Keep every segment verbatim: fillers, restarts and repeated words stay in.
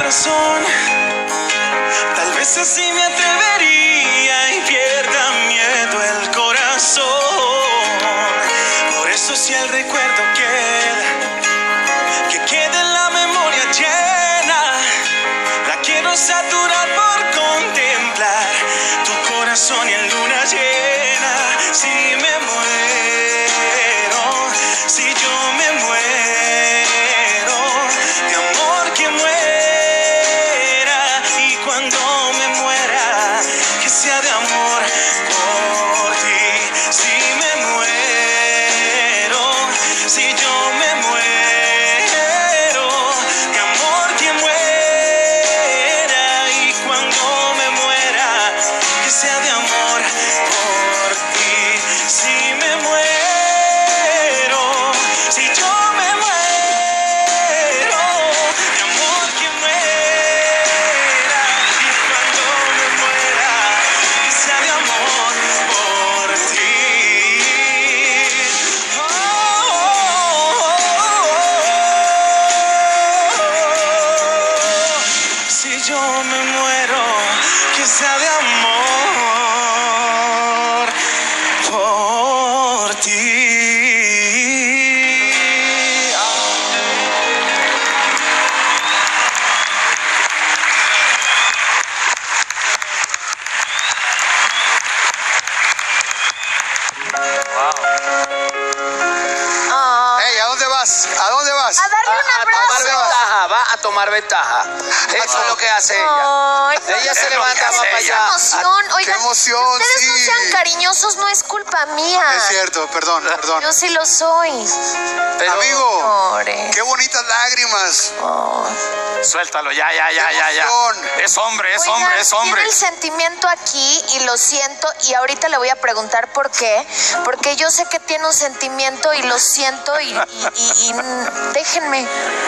razón. Tal vez así me atrevería y pierda miedo el corazón. Por eso si el recuerdo queda, que quede en la memoria llena. La quiero saturar por contemplar tu corazón y en luna llena. Si me muero, si yo me muero, de amor que muera. Y cuando me muera, que sea de amor por ti. Si me muero, si yo me muero, de amor que muera. Y cuando me muera, que sea de amor por ti. Si me muero, si yo me muero, de amor que muera. Y cuando me muera, que sea de amor por ti. Oh, si yo me muero, que sea de amor por ti. Ah, Hey, ¿a dónde vas? ¿A dónde vas? a darle un A tomar abrazo. ventaja, va a tomar ventaja. Eso es lo que hace ella. Ay, Ella se qué levanta, va para allá. emoción. Oigan, emoción, que ustedes no sí. sean cariñosos no es culpa mía. Es cierto, perdón, perdón. Yo sí lo soy. Pero Amigo, Pobre. qué bonitas lágrimas. Oh. Suéltalo, ya, ya, ya, ya, ya. Emoción. Es hombre, es Oigan, hombre, es hombre. tiene el sentimiento aquí y lo siento y ahorita le voy a preguntar por qué, porque yo sé que tiene un sentimiento y lo siento y, y, y- y, mm, déjenme.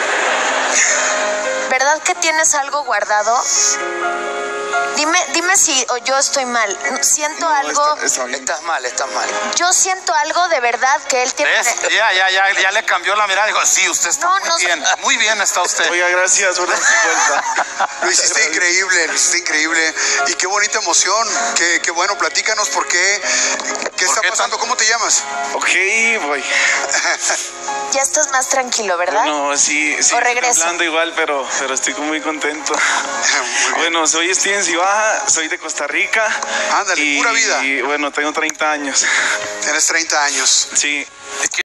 ¿Verdad que tienes algo guardado? Dime, dime si o yo estoy mal. Siento algo, estás mal, estás mal. yo siento algo de verdad que él tiene. ¿Ves? Ya, ya, ya, ya le cambió la mirada. Dijo, sí, usted está No, muy no, bien. Muy bien está usted. Oiga, gracias por darse cuenta. Lo hiciste increíble, lo hiciste increíble. Y qué bonita emoción. Qué, qué bueno, platícanos por qué. ¿Qué está qué pasando? tan- ¿Cómo te llamas? Ok, voy. Ya estás más tranquilo, ¿verdad? No, sí, sí. O regreso. Hablando igual, pero, pero estoy muy contento. Muy bien. Bueno, soy Steven Cibaja, soy de Costa Rica. Ándale, y, pura vida. Y bueno, tengo treinta años. Tienes treinta años. Sí.